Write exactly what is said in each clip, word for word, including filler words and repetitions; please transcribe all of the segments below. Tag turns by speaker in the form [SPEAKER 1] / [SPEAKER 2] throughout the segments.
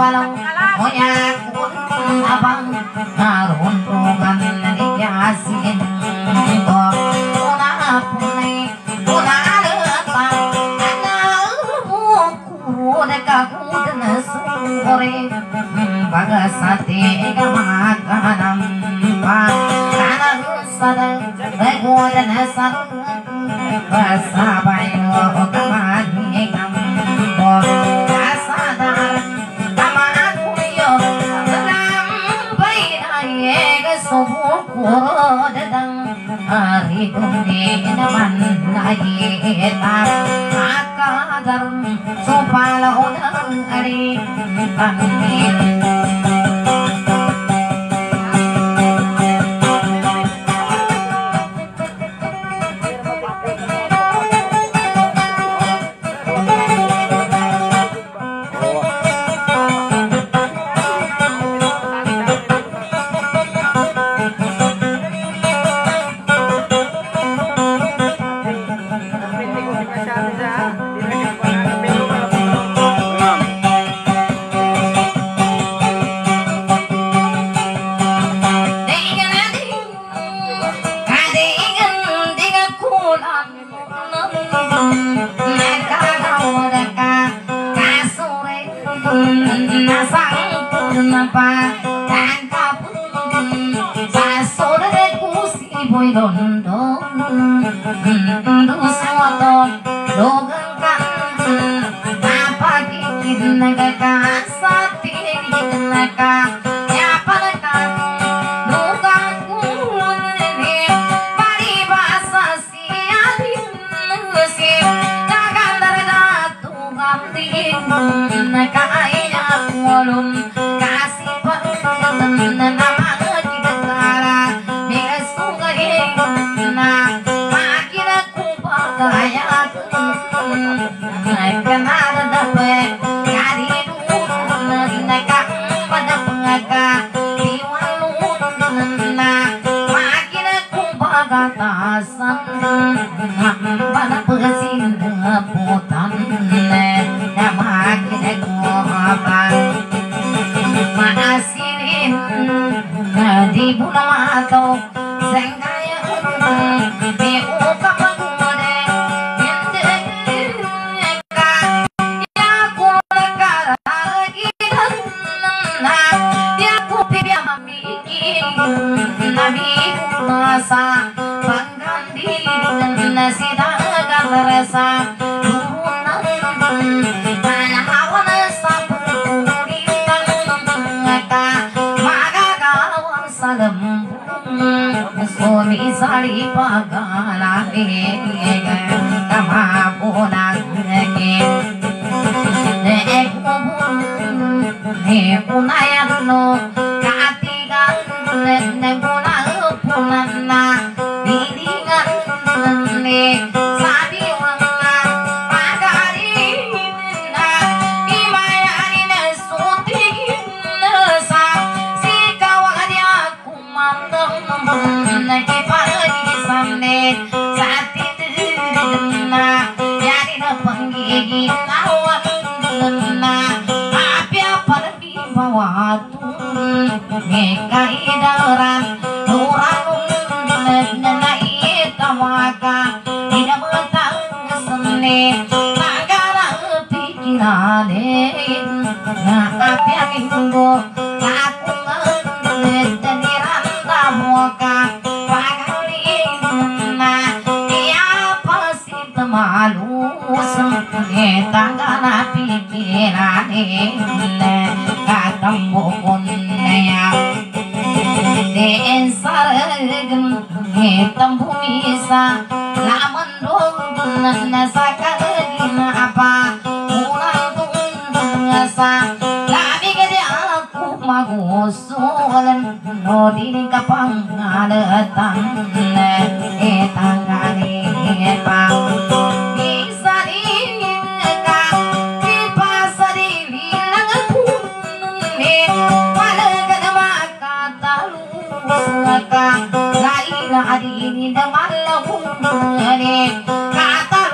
[SPEAKER 1] walau moyak abang naruntungan diasin kok una punai una letang ana buku dekaku dan sore bagasate makanan pa kana sadang bego dan sadang basabayo kamani kambo asadar kamanu yo dalam bayi subuh kuro dadang hari dunia naman lagi tak akadar supala udang hari tamin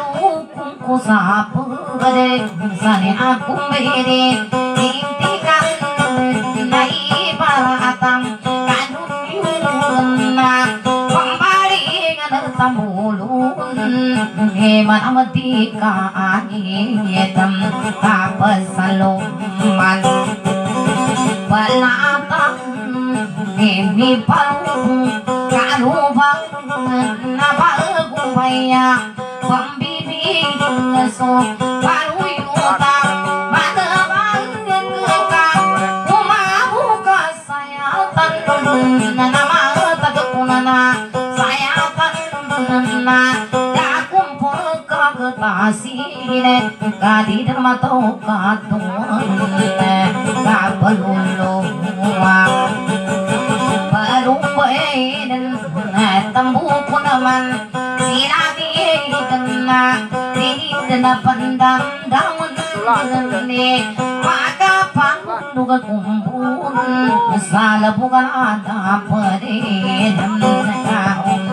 [SPEAKER 2] Ku sapu gede sane aku bede intikan
[SPEAKER 1] manamati kaitam kapasaluman balatan ini palu kalubang napagupaya pambibig so palu yuta madabang ka umabuka sayatan na namatagpunana sayatan na kasine kadi dermato katun kapalulung parumbain tambu punaman sinabi kena dinidana pandang daun ni maka panduga kumpul salah bukan ada pedem kaum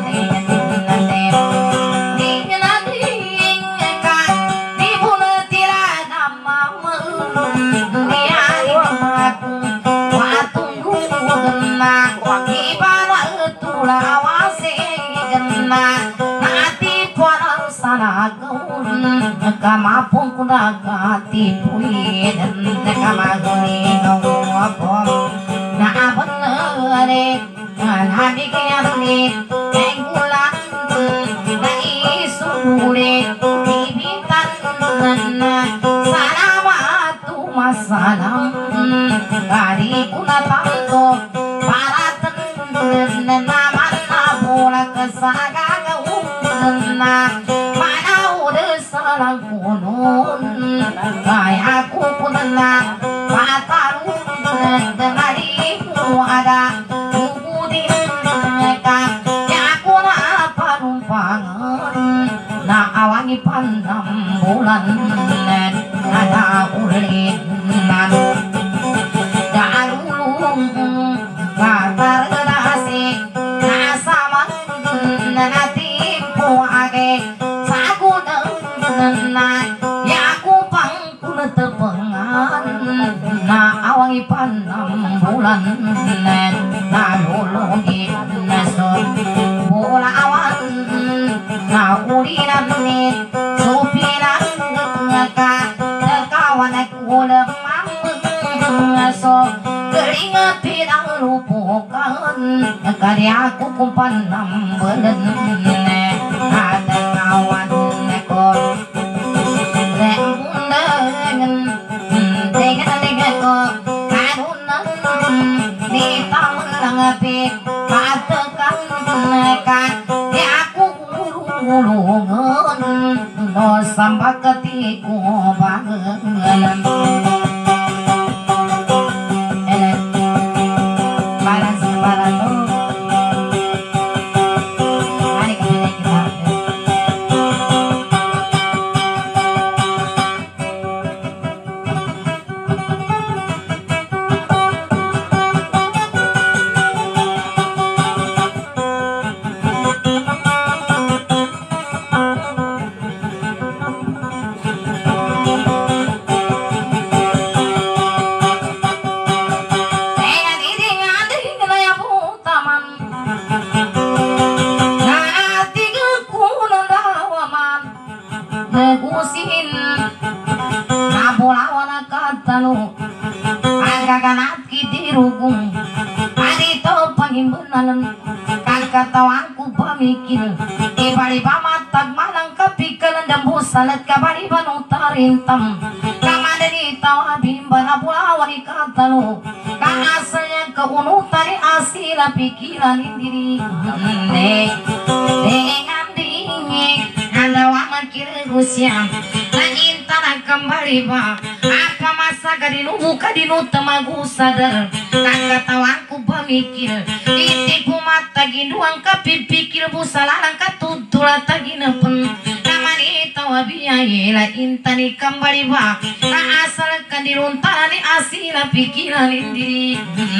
[SPEAKER 1] kamapong kunagati puyin kamaguni ngopong naabangarik alhabi kayalit enggulan naisulit ibintan salamatu masalam kari kunatanto paratan naman na pula kasagagaw na salang kunun kaya aku pun na patarun denari ada kubudin ka ya aku na parumpangan na awangi pandang bulan ada ulin nan darulung katar dasi na sama na tipu age na ya aku pangkul tepengan na awangi panam bulan na lologi na son bola awan na ulinan ni supinan ka kawan aku lemam so keringat tidak lupakan kali aku kumpanam bulan ada kawan aku sampai ketiku banget balas balas hari kami kita kakatawangku pamikir ibali pamatag manang kapikalan dambu salat kabali panutarintam kamadani tawa bimba na pulawan ikatalo kaasalnya keunutan ni asila pikiran diri dengan dingin anda wamakir gusyam langin tanah kembali ba apa masa kadinu buka dinu temagu sadar kakatawangku pamikir itipu mata ginuang kapipikir busalalang katutula taginapen namani tawabiyaye la intani kembali ba kaasal kadiruntan ni asila pikiran diri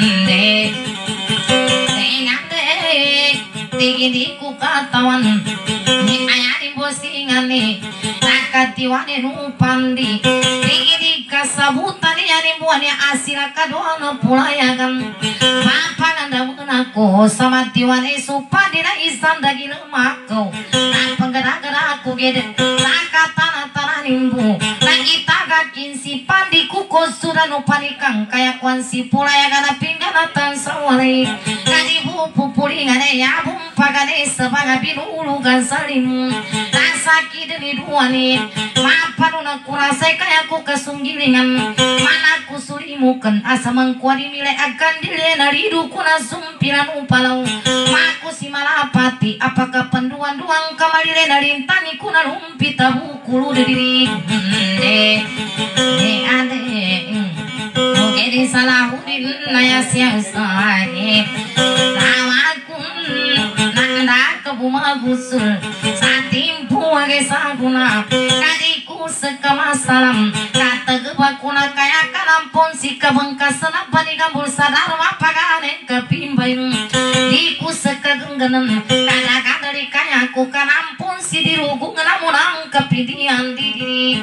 [SPEAKER 1] dengan dek tigidiku katawan ni ayani bosingan ni nakatiwane nupandi tigidi kasabutan ni ani buani asila kadoana pulayagan mapangan aku sama tiwane supadina isan daging lemakku apa gara-gara aku gede saka tanah-tanah nimbu lagi tagakin si pandiku sudah nupanikang kayak kuan si pula ya kana pingganatan sawari kadi bupu pulingane ya bumpagane sebagai binulugan salim nasaki dari duani mapanuna kurasai kayak ku kesunggilingan mana ku sulimukan asa mengkuari milai akan dilena ridukuna sumpiran upalau maku si malapati apakah penduan-duang kamalilena lintani kuna lumpita bukulu diri eh eh ade Mungkin salahudin naya siasai Nawakun nanda kebuma gusul Satimpu age saguna Kadiku sekamasalam Kata gebakuna kaya kalampon si kabengkasan apa di gambul sadar mapaganen kepimbain Diku sekagengganan Kada-kada di kaya ku kalampon si dirugung namunang kepidian diri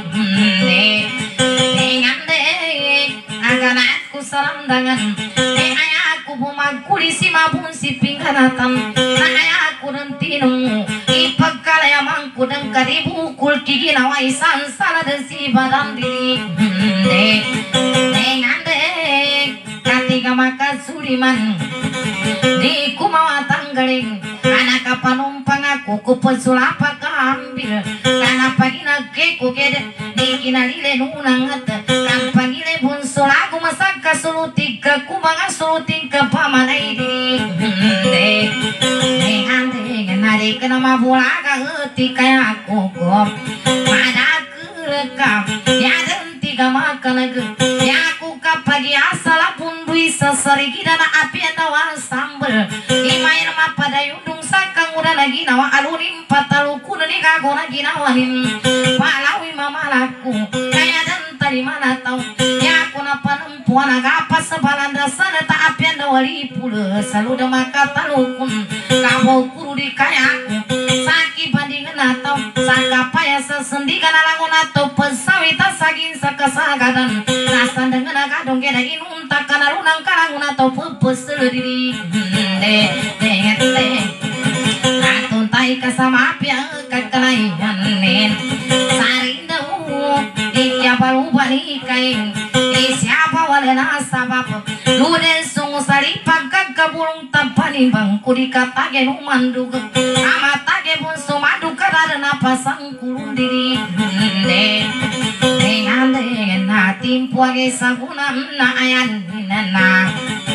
[SPEAKER 1] Dengan dek aganatku sarandangan eh ayaku bumagkuli si mabun si pingganatan na ayaku nantinong ipagkalaya mangku dan karibukul kiginawa isan sala dan si badan diri dek dengan dek katiga maka suliman di kumawatang galing anak panumpang aku kupesulapa kaambil karena pagi nageku gede di kinalile nunangat kan pagile bunso lagu masak kasulutik ke kumanga sulutik ke pamanay di de dengan dengan hari kena mabula kaheti kaya aku kop pada kerekam ya dan tiga makan ya aku kapagi asal pun bisa serigi dana api nawa sambel imain ma pada yudung sakang udah lagi nawa alurim pataluku nani kago lagi nawanin palawi mamalaku kaya dan tadi mana tahu ya aku napa nempuan agapa sebalan dasar tak api nawali pula selalu dah maka talukun kau kuru di kaya aku sakit bandingan atau sakapa ya sesendi kana lagun atau pesawita sagin sakasagadan nasan dengan agadong kena inun tak kana lunang kalangun atau pepes diri de de de atun tai kasama pia kakalaian nen sarindau ikya baru balik kain siapa walena sabab ludes sungu sari pagka kabulung tampani bangku dikata ge numandug amata ge bunsu madu karana pasang kulun diri de dengan dengan timpu ge saguna na ayan nana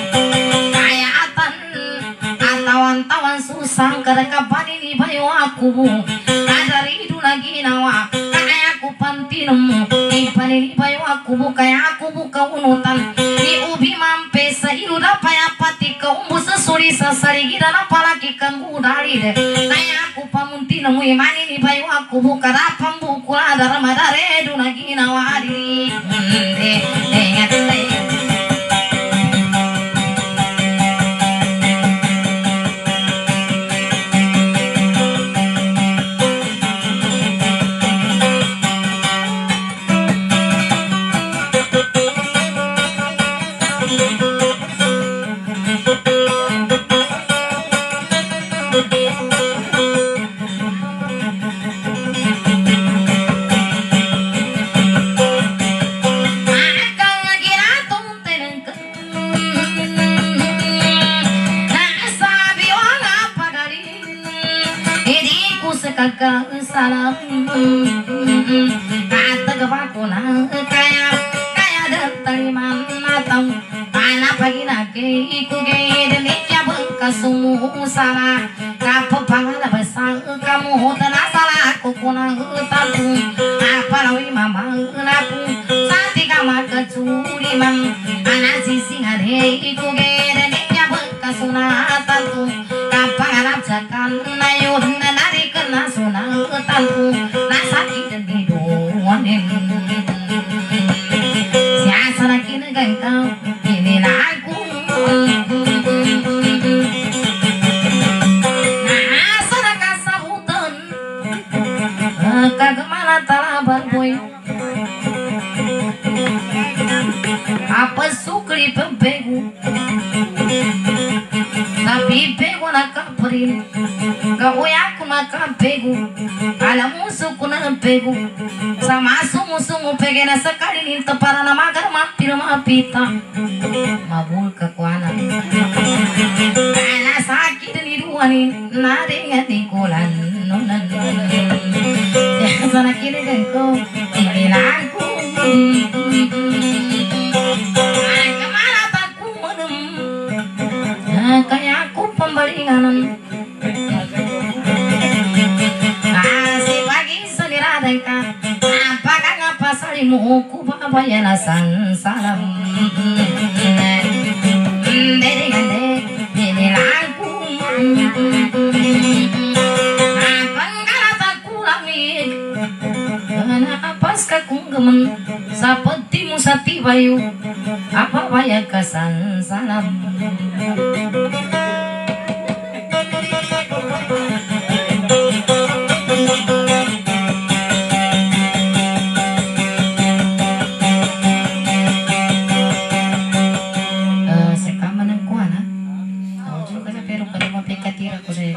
[SPEAKER 1] kayatan atawan-tawan susang kerekapan ini bayo aku kadari itu lagi nawa kaya aku pantinemu ipan ini bayo aku kaya aku buka unutan di ubi mampe sairu dapaya pati ke umbu sesuri sesari gira napalaki kanggu dari de kaya aku pamuntinemu iman ini bayo aku buka rapam buku ada ramadare itu lagi nawa diri de de de kakak salam kata kepakuna kaya kaya datang mana tahu mana pagi nake iku gede nikya bekas sumu salah kapo pangala besar kamu tanah salah aku kuna tahu apa lawi mama laku sati kama kecuri mam anak sisi ngade iku gede nikya bekas sunah tahu kapang jakan nayun nari kena sunah tantu nasaki dan hiduanin siasa lagi negangkau ini lagu nah sadaka sabutan kagemana talabar boy apa sukri pembegu sakali gawe aku makapego ala musuku na pego sama sumu-sumu pege na sakali ninta para na magar mampir mapita mabul kekuana ala sakit ni duani naringat di kulan nunan sana kini gengko inilanku kemana takku menem kayak aku pembalingan si pagi seniradenka apakah ngapa salimu ku babayana san salam dede gande inilanku Paska kung gaman sa pati mo sa tibayo apa bayag kasan salam uh, sa kama ng kuha na ako juga sa pero pala mapikatira ko sa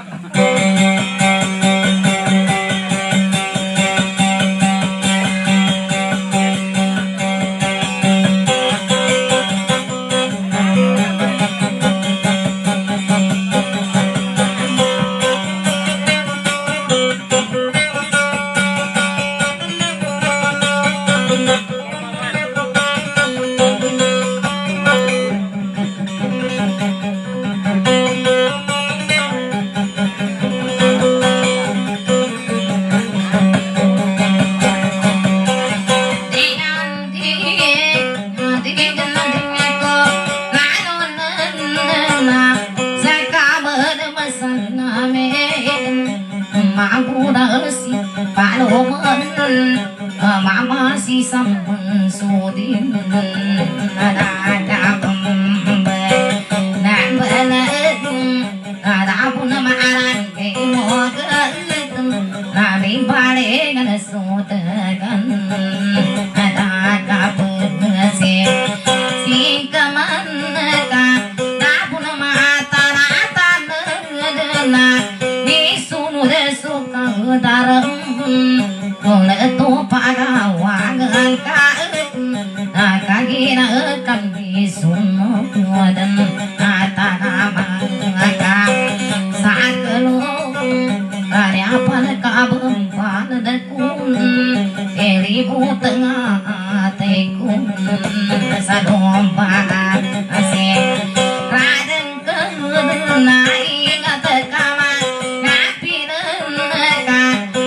[SPEAKER 1] mama si sampun sudin ada ada pembe nan baladung ada pun maaran ke moga nabi bale gan sudagan ada ada pengasi si kaman ka da pun mata rata na ni sunu de suka darang Kole tu pada wangan kaet, kagina kami sunu dan kata nama ka saat kelung karya pada kabempan dan kun elibu tengah tekun sadomba asih raden kenai ngata kama ngapi neka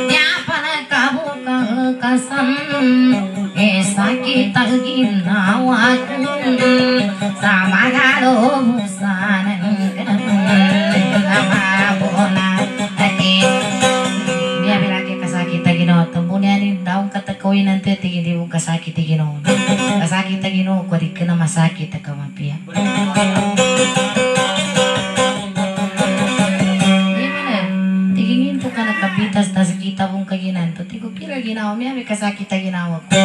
[SPEAKER 1] kasam sakit ginawa sama galo busanan bola ati dia bilang ke kasakitan ginawa tempunya ni daun kata kawin nanti tinggi di buka sakit ginawa kasakitan ginawa ko di kena masakit kamapia kapitas tas kita pun kaginan to tigo pila ginawa mi abi kasakita ginawa ko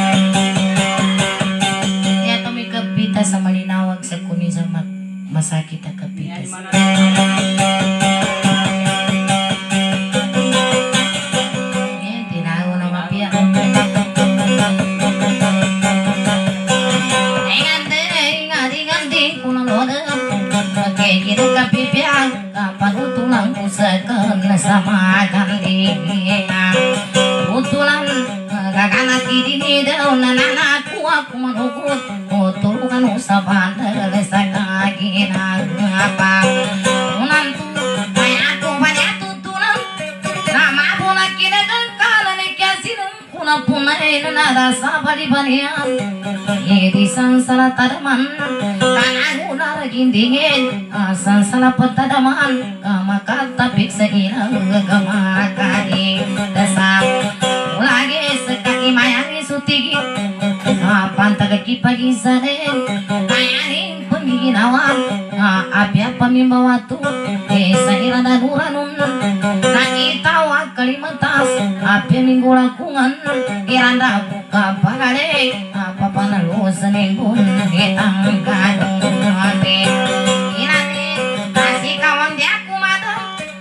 [SPEAKER 1] ya to mi kapitas sa malinawag sa kuni sa masakit ang kapitas yan tinago na mapia ingat-ingat kuno loda kay kita kapipia panutulang usakan sama gandinya utulan gagana kidini daw na nanaku aku manugut utulungan usapan dari sa ginagapa unantu ay ako banyak tutulan nama puna kinagakalan ikyasinan kuna punay na narasa balibanian edi sansala tadaman kanagu naragindingin sansala patadaman kamakatapik sa ilang gamakani dasam ulagi sekali mayani sutigin pantagaki pagisanin kayanin pemiginawan abya pamimawatu sa irana nuranun nakitawa kalimatas abya minggulakungan iranda buka pagale papanalusan ingun hitang kanong ate inati kasih kawan dia kumada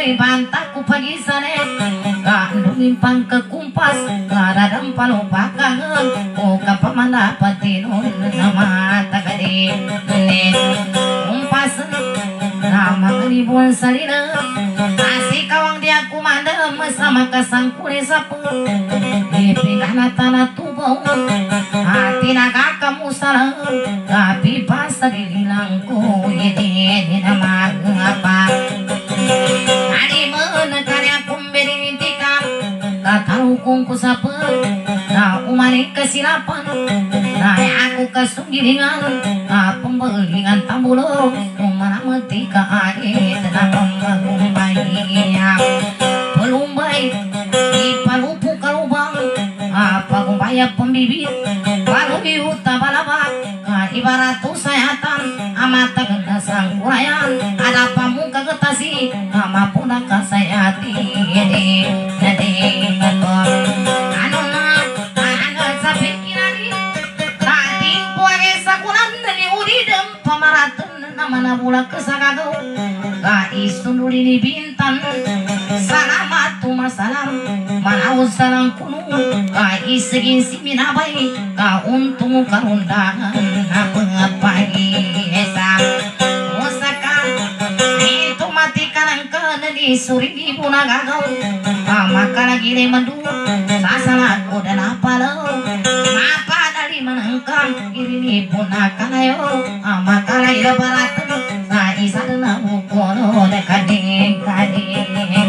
[SPEAKER 1] Bari bantaku pagi sana Kandungin pang kekumpas Kadadam palupa kangen O kapamana patinun Nama takadi Kumpas Nama ngelibuan salina Asik kawang dia kumandam Sama kasang kure sapu Dipingkana tanah tubuh Hati naga kamu salah Tapi pas dililangku Ini nama apa Adi menekannya kumberi tikam Tak tahu kungku sapa Tak umari kesilapan Tak aku kesunggilingan Tak pembelingan tambulo Umara metika adi Tenang pembangun bayinya Belum baik Ipalupu kalubang Apa kumpaya pembibit Baru bihuta balabak Ibarat sayatan Amat kena sangkurayan Ada pamuka getasi Ama puna kasayati Jadi Jadi Anu na Anu sapikirani Tadi puare sakunan Nani udidem Pamaratan Namana bula kesagagaw Kaisundulini bintan Salamat tumasalam Manawag salang kuno Kaisagin si minabay Kauntung karundangan Napangapagi Esa Usakan Ito matikan ang kanani Suri ibu nagagaw Maka lagi rin mandu Sasalat ko dan apalaw Mapadali manangkang Irini ibu nakalayo Maka lagi baratan Sa isa na bukono Dekading kading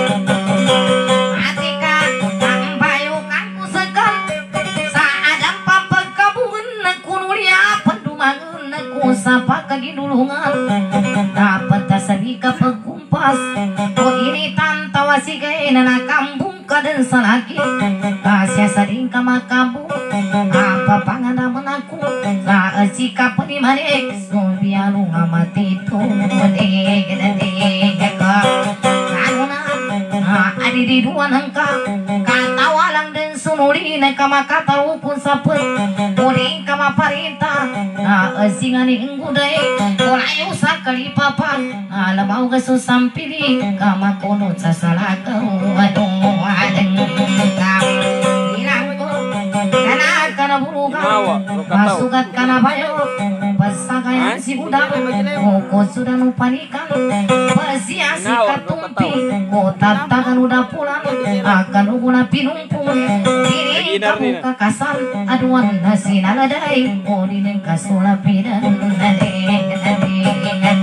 [SPEAKER 1] Atika Ang bayukan ko segan Sa adam papagkabungan Nagkunulia Pandumangan Nagkusapa kagidulungan Dapat tasabi ka pagkumpas O ini tantawa sigay na nakambung ka din sa laki Kasya sa rin ka makabung Apa panganaman ako Sa asika pa ni Manik Sobialo nga matito Manig, nanig ako Ano na Adi di dua nangka Katawa lang din sunuli Na kamakataupon sa put Turing kamaparita Asingan ni ingguday Kulayo sa kalipapan Alamaw ka susampili Kamakunod sa salagaw Adong adeng Ilang ko Kana ka na burugan Masugat ka na bayo Pasagayan si udang Koko sudah nupanikan Pasiasi katumpi Kotatagan udah pulang Akan uguna pinumpung Diri kamu kakasan Aduan nasi naladai O dineng kasulapidan Nadeng nadeng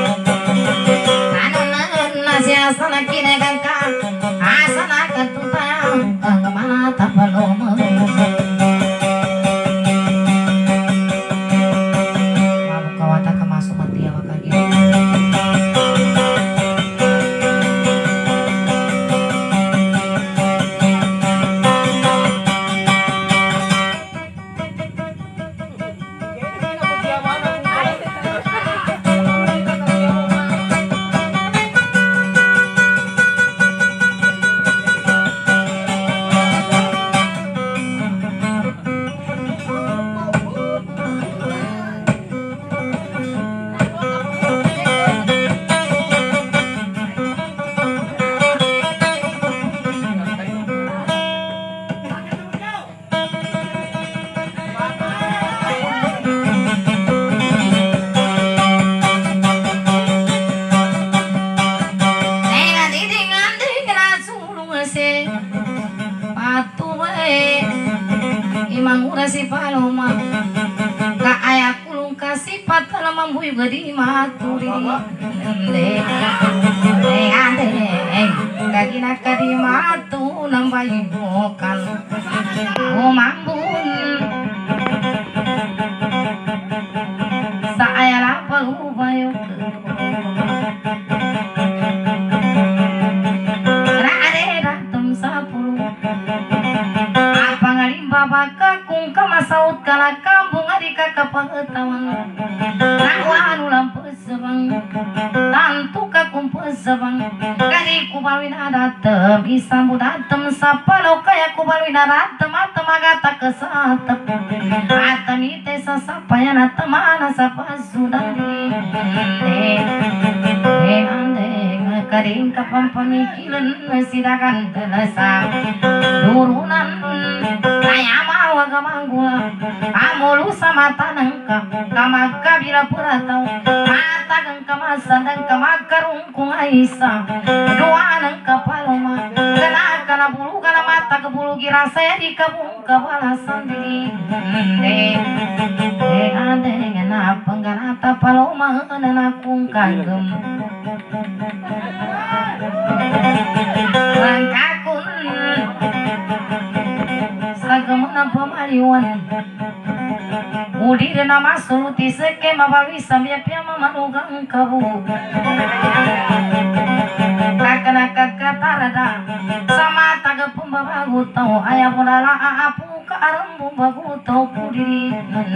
[SPEAKER 1] Anu nasi asana kinegang ka Asana katutayang Kemana tapaloma si paloma ka ayak kulung kasih patala mambuy gadi maturi le le ande kagina kadi matu nambai bokal o mambun sa ayala palu bayo ra ade ratum sapulu apa ngalimba baka kung kamasaut kala kambung adika kapangetaman rawan ulam pesebang tantu kakum pesebang kadi kubawin adatem isambu datem sapalo kaya kubawin adatem atem agata kesatep atem ite sasapaya natemana sapasudani ande ande Kading kapampamikilan sidakan telasa Durunan Kaya mawa gamanggula Amulu sama tanangka Kamaka bila puratau Mata kang kamasan kamakarungkung aisa Dua nang kapaloma Kena kana bulu kana mata ke bulu gira saya di kabung kabalasan di De ade ngana pengganata paloma nanakung kagem Langkakun Sagamana pamaliwan Udi na masuluti seke mabawi samya pia mamanugang kabu Kakana kakatarada sama taga pembabagu tau ayah mulala apu ka aram pembagu tau kudiri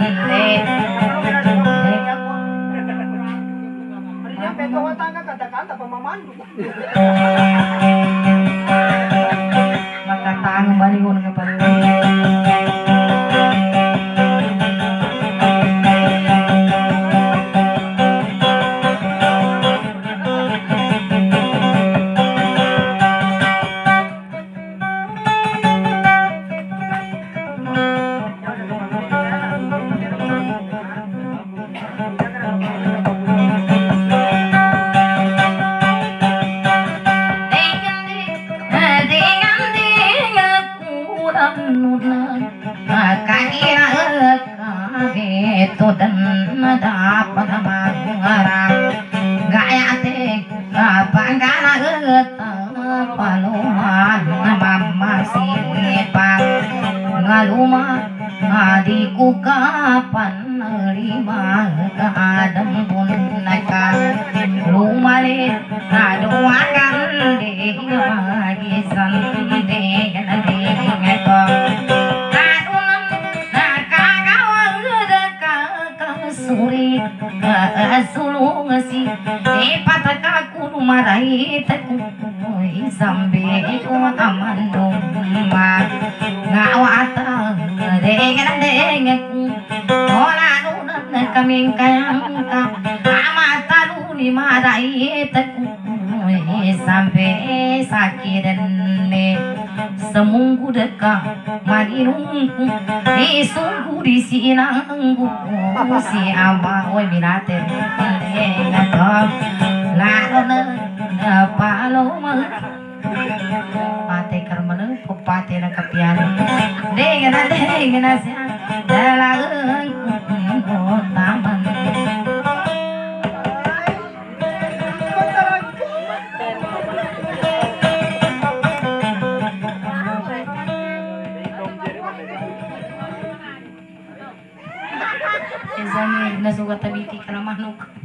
[SPEAKER 1] Makatang baliun ka baliun dan dapat mengarang gaya te panggana geta paloma mama sipa ngaluma adiku kapan lima kadang pun naka lumale aduakan de bagi sande de ngeko suri sulung si epataka kudu marai teku sambe ku amandung ma ngawata dengan dengeku ola nunan kami kayang amata luni marai teku sampai sakit ne semunggu dekat manirungku esunggu di sinanggu si ama oi minate ngatok larone paloma pate karmane pupate na kapian dengena dengena siang dalageun taman Nasugat tabiti ka na manok.